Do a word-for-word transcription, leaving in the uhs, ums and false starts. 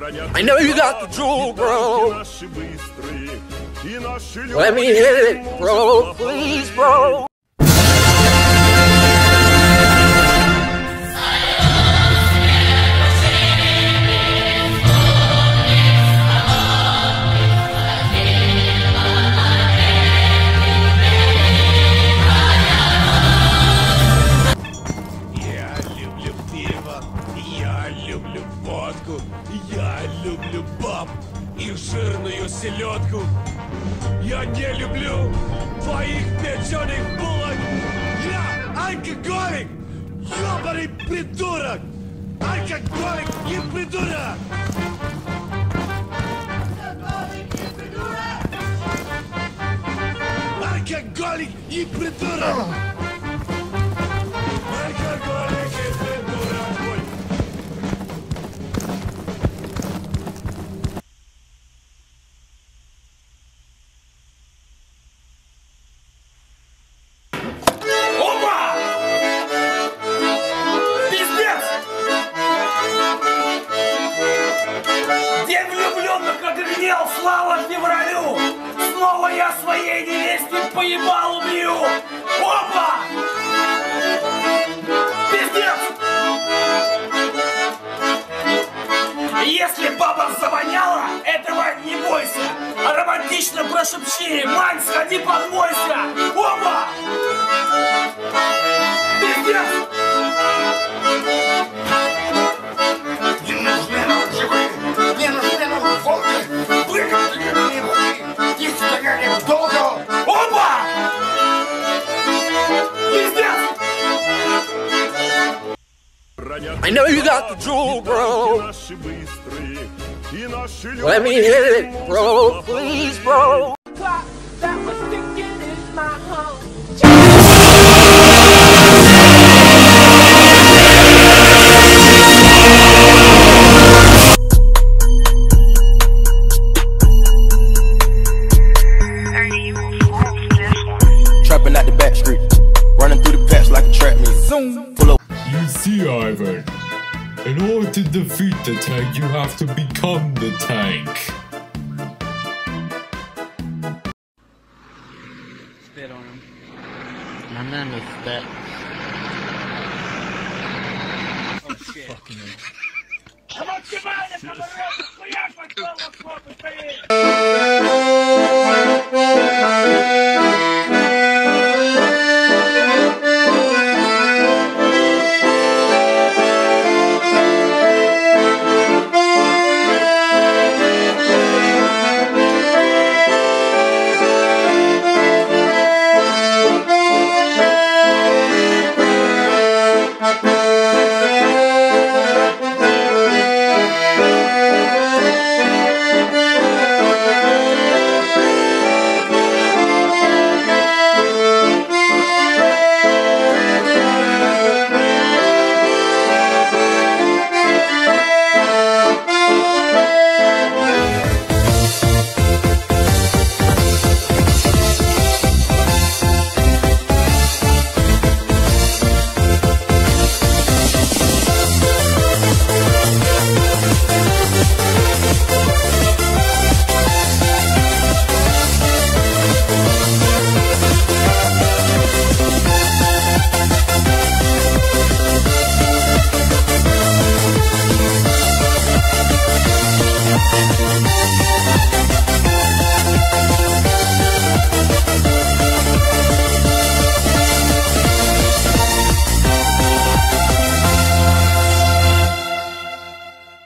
I know you got the jewel, bro. Let me hit it, bro. Please, bro. Жирную селедку. Я не люблю твоих печеных булок. Я алкоголик, ёбаный придурок. Алкоголик и придурок. Алкоголик и придурок. Алкоголик и придурок. Слава февралю! Снова я своей невесте поебал убью! Опа! Пиздец! Если баба завоняла, этого не бойся! А романтично прошепчи: мань, сходи подмойся! Опа! Пиздец! Не нужны нам живые! Не нужны нам волки! Их стояли долго! Опа! Пиздец! I know you got the jewel, bro. Let me hit it, bro. Please, bro. That was sticking in my home. You see, Ivan, in order to defeat the tank, you have to become the tank. Spit on him. My name is Spit. Oh shit. Fucking We'll be right back.